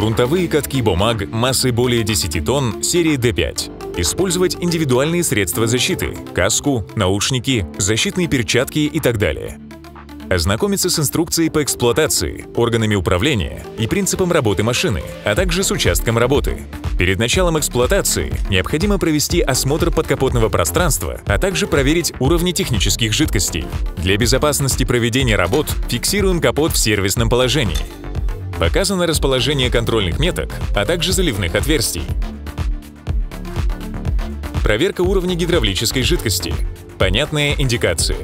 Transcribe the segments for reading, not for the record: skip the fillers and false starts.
Грунтовые катки бумаг массой более 10 тонн серии D5. Использовать индивидуальные средства защиты – каску, наушники, защитные перчатки и так далее. Ознакомиться с инструкцией по эксплуатации, органами управления и принципом работы машины, а также с участком работы. Перед началом эксплуатации необходимо провести осмотр подкапотного пространства, а также проверить уровни технических жидкостей. Для безопасности проведения работ фиксируем капот в сервисном положении. Показано расположение контрольных меток, а также заливных отверстий. Проверка уровня гидравлической жидкости. Понятные индикации.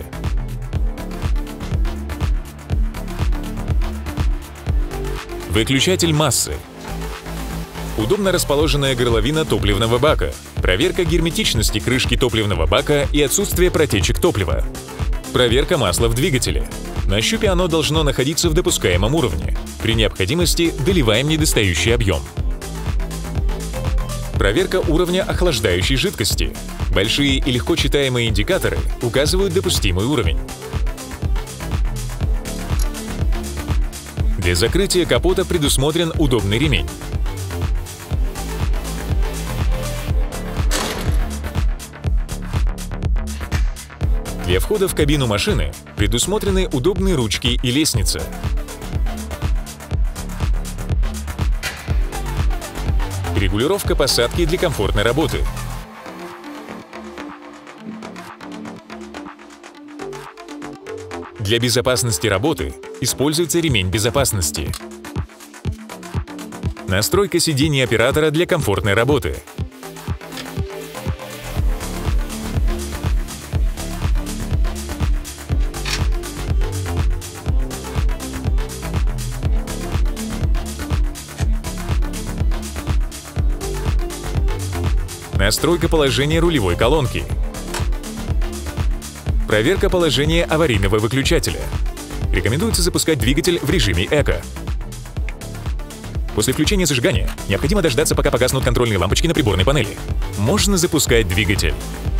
Выключатель массы. Удобно расположенная горловина топливного бака. Проверка герметичности крышки топливного бака и отсутствие протечек топлива. Проверка масла в двигателе. На щупе оно должно находиться в допускаемом уровне. При необходимости доливаем недостающий объем. Проверка уровня охлаждающей жидкости. Большие и легко читаемые индикаторы указывают допустимый уровень. Для закрытия капота предусмотрен удобный ремень. Для входа в кабину машины предусмотрены удобные ручки и лестница. Регулировка посадки для комфортной работы. Для безопасности работы используется ремень безопасности. Настройка сидений оператора для комфортной работы. Настройка положения рулевой колонки. Проверка положения аварийного выключателя. Рекомендуется запускать двигатель в режиме эко. После включения зажигания необходимо дождаться, пока погаснут контрольные лампочки на приборной панели. Можно запускать двигатель.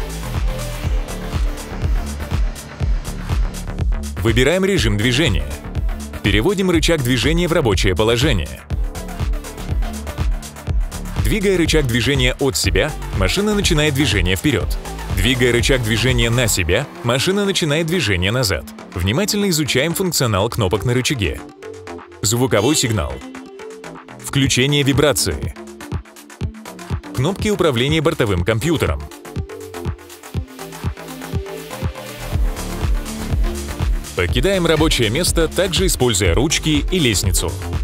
Выбираем режим движения. Переводим рычаг движения в рабочее положение. Двигая рычаг движения от себя, машина начинает движение вперед. Двигая рычаг движения на себя, машина начинает движение назад. Внимательно изучаем функционал кнопок на рычаге. Звуковой сигнал. Включение вибрации. Кнопки управления бортовым компьютером. Покидаем рабочее место, также используя ручки и лестницу.